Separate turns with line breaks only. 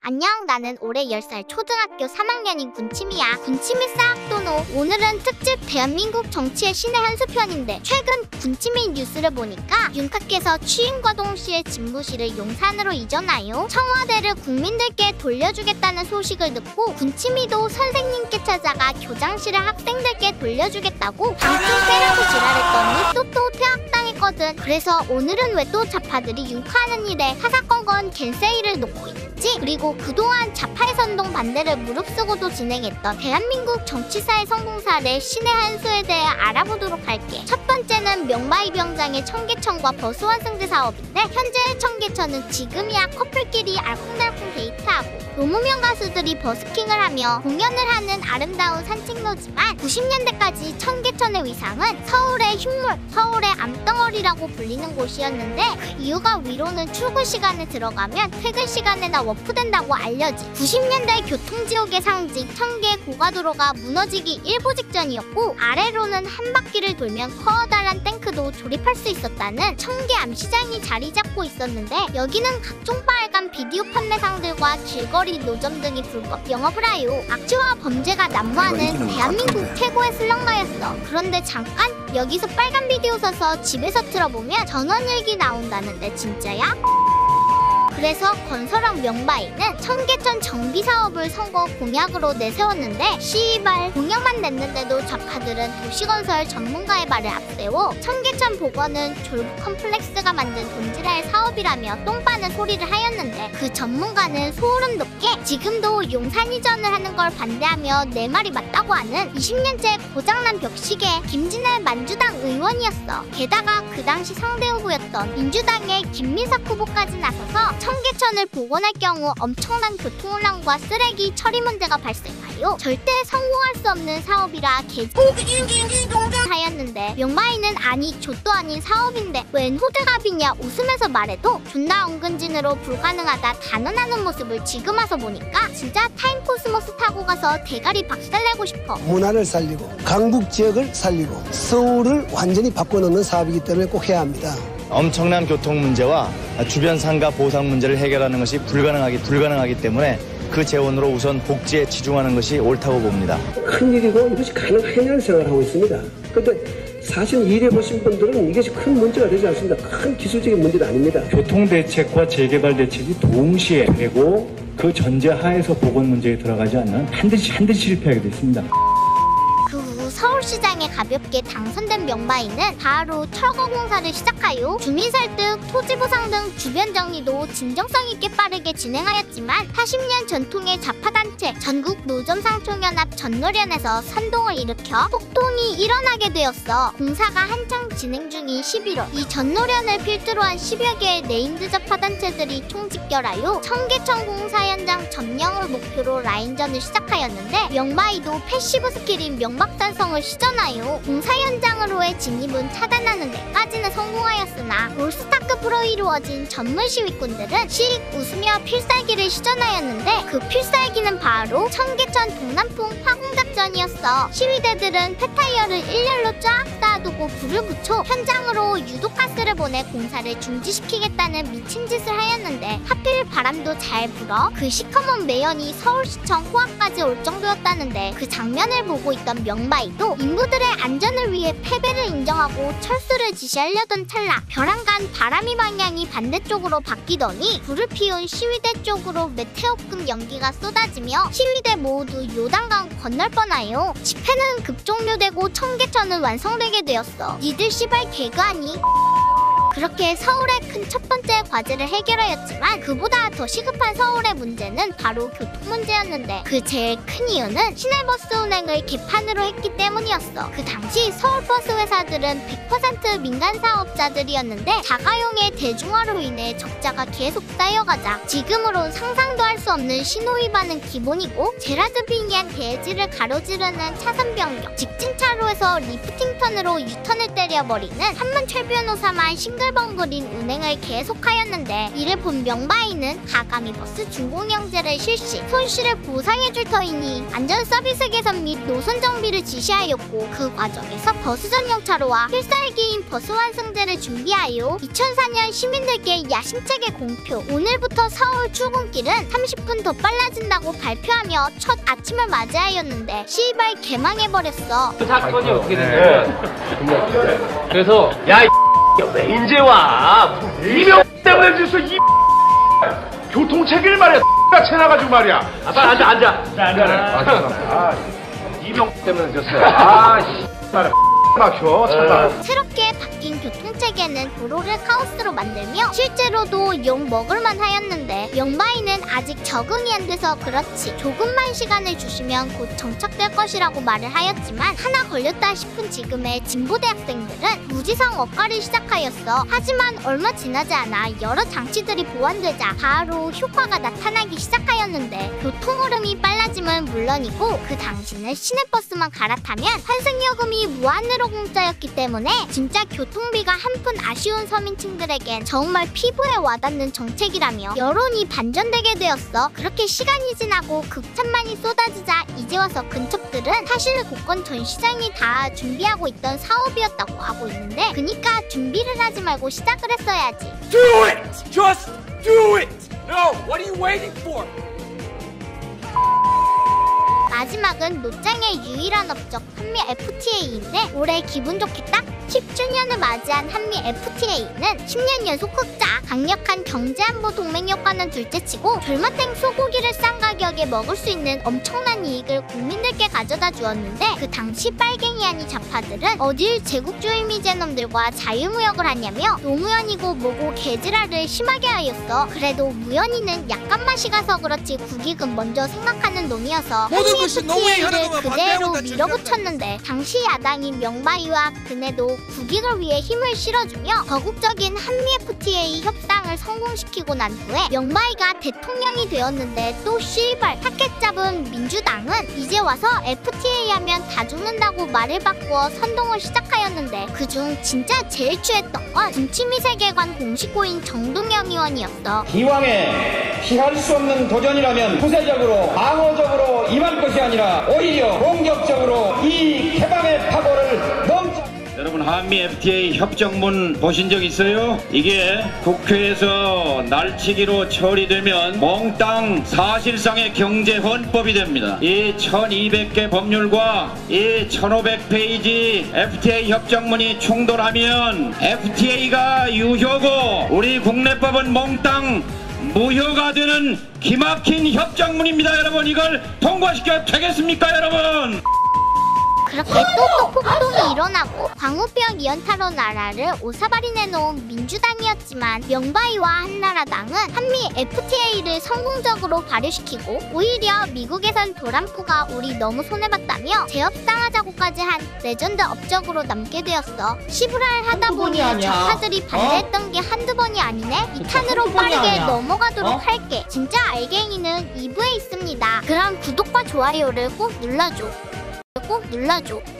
안녕, 나는 올해 10살 초등학교 3학년인 군침이야. 군침이 싹도노. 오늘은 특집 대한민국 정치의 신의 한 수편인데, 최근 군침이 뉴스를 보니까 윤카께서 취임과 동시에 집무실을 용산으로 이전하여 청와대를 국민들께 돌려주겠다는 소식을 듣고 군침이도 선생님께 찾아가 교장실을 학생들께 돌려주겠다고 방청 빼라고 지랄했더니 또 퇴학당했거든. 그래서 오늘은 왜 또 좌파들이 윤카하는 일에 사사건건 겐세이를 놓고 있지? 그리고 그동안 좌파의 선동 반대를 무릅쓰고도 진행했던 대한민국 정치사의 성공 사례 신의 한 수에 대해 알아보도록 할게. 첫 번째는 명바이 병장의 청계천과 버스완승제 사업인데, 현재 청계천은 지금이야 커플끼리 알콩달콩 데이트하고 노무명 가수들이 버스킹을 하며 공연을 하는 아름다운 산책로지만 90년대까지 청계천의 위상은 서울의 흉물, 서울의 암덩어리라고 불리는 곳이었는데, 그 이유가 위로는 출근 시간에 들어가면 퇴근 시간에나 워프된다고 알려진 90년대 교통지옥의 상징 청계 고가도로가 무너지기 일보 직전이었고, 아래로는 한 바퀴를 돌면 커다란 탱크도 조립할 수 있었다는 청계 암시장이 자리 잡고 있었는데, 여기는 각종 빨간 비디오 판매상들과 길거리 노점 등이 불법 영업을 하여 악취와 범죄가 난무하는 대한민국 최고의 슬럼가였어. 그런데 잠깐, 여기서 빨간 비디오 서서 집에서 틀어보면 전원일기 나온다는데 진짜야? 그래서 건설업 명바이는 청계천 정비사업을 선거 공약으로 내세웠는데, 씨발 공약만 냈는데도 좌파들은 도시건설 전문가의 말을 앞세워 청계천 복원은 졸부 컴플렉스가 만든 돈지랄 사업이라며 똥빠는 소리를 하였는데, 그 전문가는 소름 돋게 지금도 용산 이전을 하는 걸 반대하며 내 말이 맞다고 하는 20년째 고장난 벽시계 김진애 만주당 의원이었어. 게다가 그 당시 상대 후보였던 민주당의 김민석 후보까지 나서서 청계천을 복원할 경우 엄청난 교통혼란과 쓰레기 처리 문제가 발생하여 절대 성공할 수 없는 사업이라 하였는데, 명바이는 아니 좆도 아닌 사업인데 웬 호들갑이냐 웃으면서 말해도 존나 은근진으로 불가능하다 단언하는 모습을 지금 와서 보니까 진짜 타임코스모스 타고 가서 대가리 박살내고 싶어.
문화를 살리고 강북 지역을 살리고 서울을 완전히 바꿔놓는 사업이기 때문에 꼭 해야 합니다.
엄청난 교통 문제와 주변 상가 보상 문제를 해결하는 것이 불가능하기 때문에 그 재원으로 우선 복지에 치중하는 것이 옳다고 봅니다.
큰일이고 이것이 가능하냐는 생각을 하고 있습니다. 그런데 사실 일해보신 분들은 이것이 큰 문제가 되지 않습니다. 큰 기술적인 문제도 아닙니다.
교통대책과 재개발 대책이 동시에 되고 그 전제하에서 보건 문제에 들어가지 않는 반드시 실패하게 됐습니다.
서울시장에 가볍게 당선된 명바이는 바로 철거 공사를 시작하여 주민 설득, 토지 보상 등 주변 정리도 진정성 있게 빠르게 진행하였지만, 40년 전통의 좌파단체 전국 노점상총연합 전노련에서 선동을 일으켜 폭동이 일어나게 되었어. 공사가 한창 진행 중인 11월, 이 전노련을 필두로 한 10여 개의 네임드 좌파단체들이 총집결하여 청계천 공사 현장 점령을 목표로 라인전을 시작하였는데, 명바이도 패시브 스킬인 명박산성을 시전하여 공사 현장으로의 진입은 차단하는 데까지는 성공하였으나, 올스타급으로 이루어진 전문 시위꾼들은 씩 웃으며 필살기를 시전하였는데, 그 필살기는 바로 청계천 동남풍 화공작전이었어. 시위대들은 폐타이어를 일렬로 쫙 쌓아두고 불을 붙여 현장으로 유독가스를 보내 공사를 중지시키겠다는 미친 짓을 하였는데, 하필 바람도 잘 불어 그 시커먼 매연이 서울시청 호화까지 올 정도였다는데, 그 장면을 보고 있던 명바이도 인부들의 안전을 위해 패배를 인정하고 철수를 지시하려던 찰나, 벼랑간 바람이 방향이 반대쪽으로 바뀌더니 불을 피운 시위대 쪽으로 메테오급 연기가 쏟아지며 시위대 모두 요단강 건널 뻔하여 집회는 급종료되고 청계천은 완성되게 되었어. 니들 씨발 개그 아니? 그렇게 서울의 큰 첫 번째 과제를 해결하였지만, 그보다 더 시급한 서울의 문제는 바로 교통 문제였는데, 그 제일 큰 이유는 시내버스 운행을 개판으로 했기 때문이었어. 그 당시 서울버스 회사들은 100% 민간 사업자들이었는데, 자가용의 대중화로 인해 적자가 계속 쌓여가자 지금으론 상상도 할 수 없는 신호 위반은 기본이고, 제라드빙이한 대지를 가로지르는 차선 변경, 직진차로에서 리프팅턴으로 유턴을 때려버리는 한문 최 변호사만 싱글벙글인 운행을 계속하였는데, 이를 본 명바이는 가감히 버스 준공영제를 실시, 손실을 보상해줄 터이니 안전 서비스 개선 및 노선 정비를 지시하였고, 그 과정에서 버스 전용 차로와 필살기인 버스 완승제를 준비하여 2004년 시민들께 야심차게 공표. 오늘부터 서울 출근길은 30 10분 더 빨라진다고 발표하며 첫 아침을 맞이하였는데 씨발 개망해버렸어.
사건이 어떻게 됐냐면 그래서 야 왜 이제 와 이명 때문에 됐어 이 교통체계를 말이야 같이 나가지고 말이야 빨리 앉아 이명 때문에 됐어 막혀 차가
새롭게 바뀐 교통체계는 도로를 카오스로 만들며 실제로도 욕 먹을만 하였는데 영바이는 아직 적응이 안 돼서 그렇지 조금만 시간을 주시면 곧 정착될 것이라고 말을 하였지만 하나 걸렸다 싶은 지금의 진보대학생들은 무지성 억가를 시작하였어. 하지만 얼마 지나지 않아 여러 장치들이 보완되자 바로 효과가 나타나기 시작하였는데 교통흐름이 빨라짐은 물론이고 그 당시는 시내버스만 갈아타면 환승요금이 무한으로 공짜였기 때문에 진짜 교통비가 한 푼 아쉬운 서민층들에겐 정말 피부에 와닿는 정책이라며 여론이 반전되게 되었어. 그렇게 시간이 지나고 극찬만이 쏟아지자 이제 와서 근첩들은 사실 곳건 전시장이 다 준비하고 있던 사업이었다고 하고 있는데 그니까 준비를 하지 말고 시작을 했어야지.
Do it! Just do it! No, what are you waiting for?
마지막은 노짱의 유일한 업적 한미 FTA인데 올해 기분 좋게 딱 10주년을 맞이한 한미 FTA는 10년 연속 흑자, 강력한 경제안보 동맹 효과는 둘째치고 별마탱 소고기를 싼 가격에 먹을 수 있는 엄청난 이익을 국민들께 가져다 주었는데 그 당시 빨갱이 아니 좌파들은 어딜 제국주의 미제놈들과 자유무역을 하냐며 노무현이고 뭐고 개지랄을 심하게 하였어. 그래도 무현이는 약간 맛이 가서 그렇지 국익은 먼저 생각하는 놈이어서 한미 FTA를 그대로 밀어붙였는데 당시 야당인 명바이와 그네도 국익을 위해 힘을 실어주며 거국적인 한미 FTA 협상을 성공시키고 난 후에 명바이가 대통령이 되었는데 또 씨발 타켓 잡은 민주당은 이제 와서 FTA 하면 다 죽는다고 말을 바꾸어 선동을 시작하였는데 그중 진짜 제일 취했던 건 군침이 세계관 공식고인 정동영 의원이었어.
기왕에 피할 수 없는 도전이라면 구세적으로 방어적으로 임할 것이 아니라 오히려 공격적으로 이 개방의 파고를 멈춰. 여러분 한미 FTA 협정문 보신 적 있어요? 이게 국회에서 날치기로 처리되면 몽땅 사실상의 경제헌법이 됩니다. 이 1200개 법률과 이 1500페이지 FTA 협정문이 충돌하면 FTA가 유효고 우리 국내법은 몽땅 무효가 되는 기막힌 협정문입니다. 여러분 이걸 통과시켜 되겠습니까 여러분?
그렇게 또 폭동이 일어나고 광우병 이연타로 나라를 오사발이 내놓은 민주당이었지만 명바이와 한나라당은 한미 FTA를 성공적으로 발효시키고 오히려 미국에선 도란프가 우리 너무 손해봤다며 재협상하자고까지 한 레전드 업적으로 남게 되었어. 시부랄 하다 보니 좌파들이 반대했던 게 한두 번이 아니네. 2탄으로 빠르게 넘어가도록 할게. 진짜 알갱이는 2부에 있습니다. 그럼 구독과 좋아요를 꼭 눌러줘.